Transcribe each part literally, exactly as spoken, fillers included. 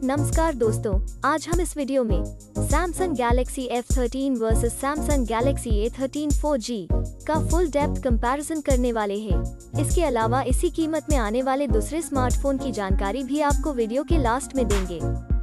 नमस्कार दोस्तों, आज हम इस वीडियो में Samsung Galaxy F thirteen versus Samsung Galaxy A thirteen four G का फुल डेप्थ कंपैरिजन करने वाले हैं। इसके अलावा इसी कीमत में आने वाले दूसरे स्मार्टफोन की जानकारी भी आपको वीडियो के लास्ट में देंगे।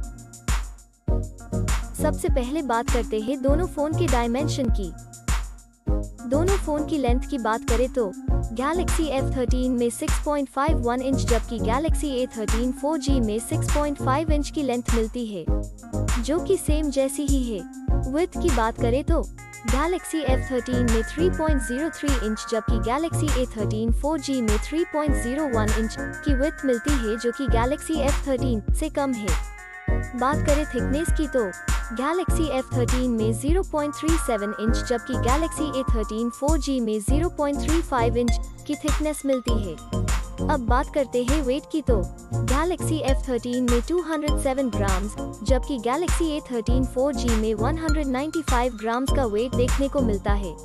सबसे पहले बात करते हैं दोनों फोन के डायमेंशन की। दोनों फोन की लेंथ की बात करें तो Galaxy एफ थर्टीन में six point five one inch जबकि Galaxy A thirteen four G में सिक्स पॉइंट फाइव इंच की लेंथ मिलती है, जो कि सेम जैसी ही है। विड्थ की बात करें तो Galaxy एफ थर्टीन में three point zero three inch जबकि Galaxy A thirteen four G में three point zero one inch की विड्थ मिलती है, जो कि Galaxy एफ थर्टीन से कम है। बात करें थिकनेस की तो Galaxy एफ थर्टीन में zero point three seven inch जबकि Galaxy A thirteen four G में zero point three five inch की थिकनेस मिलती है। अब बात करते हैं वेट की तो Galaxy एफ थर्टीन में टू हंड्रेड सेवन ग्राम्स जबकि Galaxy A thirteen four G में one hundred ninety five grams का वेट देखने को मिलता है।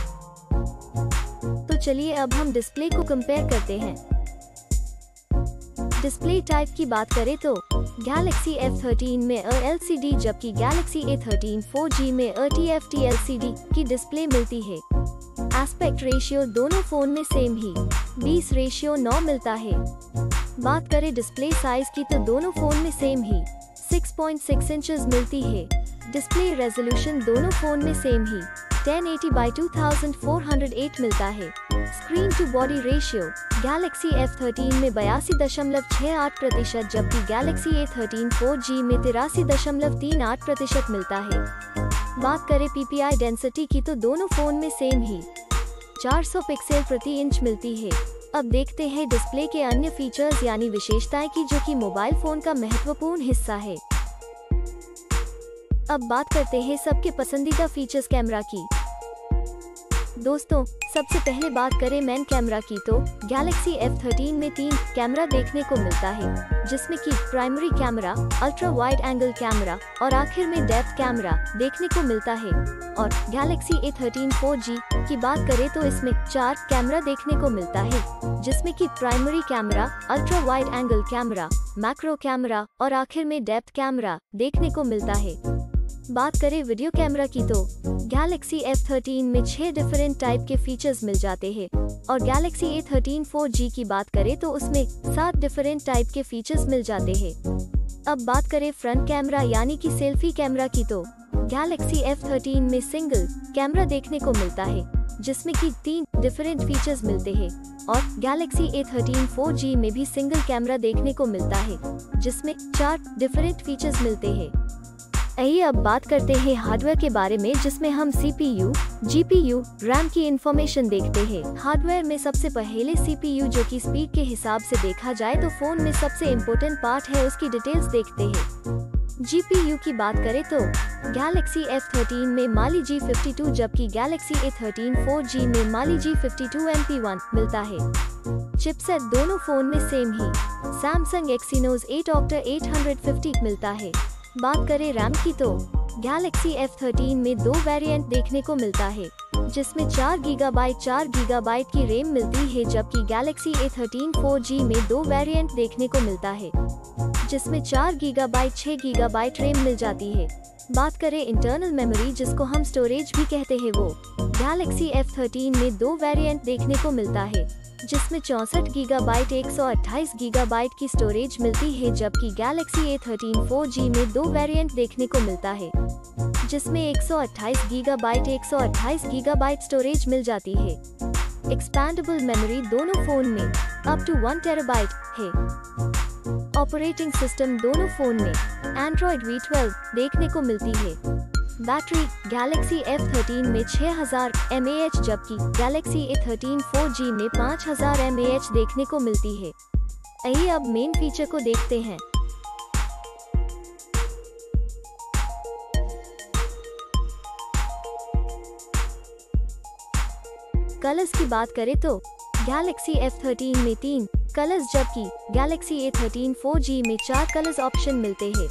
तो चलिए अब हम डिस्प्ले को कंपेयर करते हैं। डिस्प्ले टाइप की बात करें तो Galaxy एफ थर्टीन में एल सी डी जबकि Galaxy A thirteen four G में T F T L C D की डिस्प्ले मिलती है। एस्पेक्ट रेशियो दोनों फोन में सेम ही बीस रेशियो नौ मिलता है। बात करें डिस्प्ले साइज की तो दोनों फोन में सेम ही सिक्स पॉइंट सिक्स इंचेस मिलती है। डिस्प्ले रेजोल्यूशन दोनों फोन में सेम ही ten eighty by two thousand four hundred eight मिलता है। Screen to body ratio Galaxy F thirteen में बयासी दशमलव छह आठ प्रतिशत जबकि Galaxy A thirteen four G में तिरासी दशमलव तीन आठ प्रतिशत मिलता है। बात करें पी पी आई डेंसिटी की तो दोनों फोन में सेम ही चार सौ पिक्सल प्रति इंच मिलती है। अब देखते हैं डिस्प्ले के अन्य फीचर्स यानी विशेषताएं की, जो कि मोबाइल फोन का महत्वपूर्ण हिस्सा है। अब बात करते हैं सबके पसंदीदा फीचर्स कैमरा की। दोस्तों, सबसे पहले बात करें मेन कैमरा की तो Galaxy एफ थर्टीन में तीन कैमरा देखने को मिलता है, जिसमें कि primary camera, ultra wide angle camera और आखिर में डेप्थ कैमरा देखने को मिलता है। और Galaxy A thirteen four G की बात करें तो इसमें चार कैमरा देखने को मिलता है, जिसमें कि primary camera, ultra wide angle camera, macro camera और आखिर में डेप्थ कैमरा देखने को मिलता है। बात करें वीडियो कैमरा की तो Galaxy एफ थर्टीन में छह डिफरेंट टाइप के फीचर्स मिल जाते हैं और Galaxy A thirteen four G की बात करें तो उसमें सात डिफरेंट टाइप के फीचर्स मिल जाते हैं। अब बात करें फ्रंट कैमरा यानी कि सेल्फी कैमरा की तो Galaxy एफ थर्टीन में सिंगल कैमरा देखने को मिलता है, जिसमें कि तीन डिफरेंट फीचर्स मिलते हैं और Galaxy A thirteen four G में भी सिंगल कैमरा देखने को मिलता है, जिसमें चार डिफरेंट फीचर्स मिलते हैं। आइए अब बात करते हैं हार्डवेयर के बारे में, जिसमें हम C P U, G P U, RAM की इंफॉर्मेशन देखते हैं। हार्डवेयर में सबसे पहले सी पी यू, जो कि स्पीड के हिसाब से देखा जाए तो फोन में सबसे इम्पोर्टेंट पार्ट है, उसकी डिटेल्स देखते हैं। जी पी यू की बात करें तो Galaxy एफ थर्टीन में Mali जी फिफ्टी टू जबकि Galaxy A thirteen four G में Mali G fifty two M P one मिलता है। चिपसेट दोनों फोन में सेम ही Samsung Exynos eight octa eight hundred fifty मिलता है। बात करें रैम की तो Galaxy एफ थर्टीन में दो वेरिएंट देखने को मिलता है, जिसमें चार गीगाबाइट चार गीगाबाइट की रैम मिलती है, जबकि Galaxy A thirteen four G में दो वेरिएंट देखने को मिलता है, जिसमें चार गीगाबाइट छह गीगाबाइट रैम मिल जाती है। बात करें इंटरनल मेमोरी, जिसको हम स्टोरेज भी कहते हैं, वो Galaxy एफ थर्टीन में दो वेरिएंट देखने को मिलता है, जिसमें चौसठ गीगाबाइट एक सौ अट्ठाईस गीगाबाइट की स्टोरेज मिलती है, जबकि Galaxy A thirteen four G में दो वेरिएंट देखने को मिलता है, जिसमें एक सौ अट्ठाईस गीगाबाइट एक सौ अट्ठाईस गीगाबाइट स्टोरेज मिल जाती है। एक्सपैंडेबल मेमोरी दोनों फोन में अप टू वन टेराबाइट है। ऑपरेटिंग सिस्टम दोनों फोन में Android वी ट्वेल्व देखने को मिलती है। बैटरी Galaxy एफ थर्टीन में छह हज़ार एम ए एच जबकि Galaxy A thirteen four G में पाँच हज़ार एम ए एच देखने को मिलती है। आइए अब मेन फीचर को देखते हैं। कलर्स की बात करें तो Galaxy एफ थर्टीन में तीन कलर्स जबकि Galaxy A thirteen four G में चार कलर्स ऑप्शन मिलते हैं।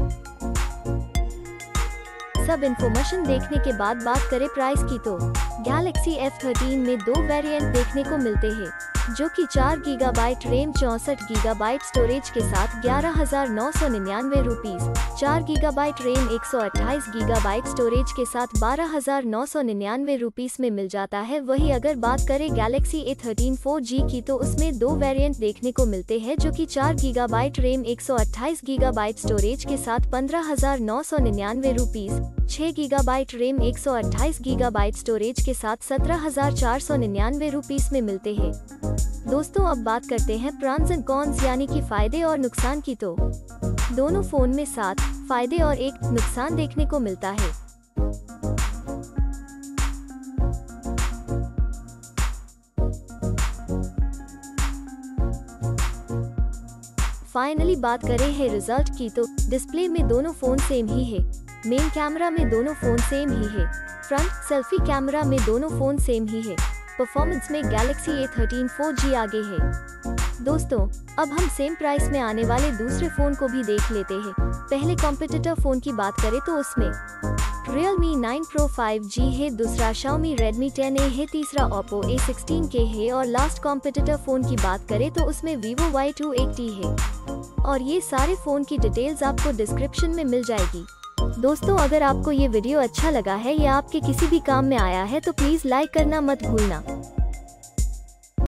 सब इन्फॉर्मेशन देखने के बाद बात करें प्राइस की तो Galaxy एफ थर्टीन में दो वेरिएंट देखने को मिलते हैं, जो कि चार गीगाबाइट रैम चौसठ गीगाबाइट स्टोरेज के साथ ग्यारह हजार नौ सौ निन्यानवे रुपीज, चार गीगाबाइट रैम एक सौ अट्ठाईस गीगाबाइट स्टोरेज के साथ बारह हजार नौ सौ निन्यानवे रुपीज में मिल जाता है। वही अगर बात करें Galaxy A thirteen four G की तो उसमें दो वेरिएंट देखने को मिलते हैं, जो कि चार गीगाबाइट रैम एक सौ अट्ठाईस गीगाबाइट स्टोरेज के साथ पंद्रह हजार नौ सौ निन्यानवे रुपीज, छह गीगाबाइट रैम एक सौ अट्ठाईस गीगाबाइट स्टोरेज के साथ सत्रह हजार चार सौ निन्यानवे रुपीज में मिलते हैं। दोस्तों अब बात करते हैं प्रॉन्स एंड कॉन्स यानी कि फायदे और नुकसान की। तो दोनों फोन में सात फायदे और एक नुकसान देखने को मिलता है। फाइनली बात करें है रिजल्ट की तो डिस्प्ले में दोनों फोन सेम ही है, मेन कैमरा में दोनों फोन सेम ही है, फ्रंट सेल्फी कैमरा में दोनों फोन सेम ही है, परफॉर्मेंस में Galaxy A thirteen four G आगे है। दोस्तों अब हम सेम प्राइस में आने वाले दूसरे फोन को भी देख लेते हैं। पहले कॉम्पिटिटर फोन की बात करें तो उसमें Realme nine Pro five G है, दूसरा Xiaomi Redmi टेन ए है, तीसरा Oppo ए सिक्सटीन के है और लास्ट कॉम्पिटिटर फोन की बात करें तो उसमें Vivo वाई टू एटी है। और ये सारे फोन की डिटेल्स आपको डिस्क्रिप्शन में मिल जाएगी। दोस्तों अगर आपको ये वीडियो अच्छा लगा है या आपके किसी भी काम में आया है तो प्लीज लाइक करना मत भूलना।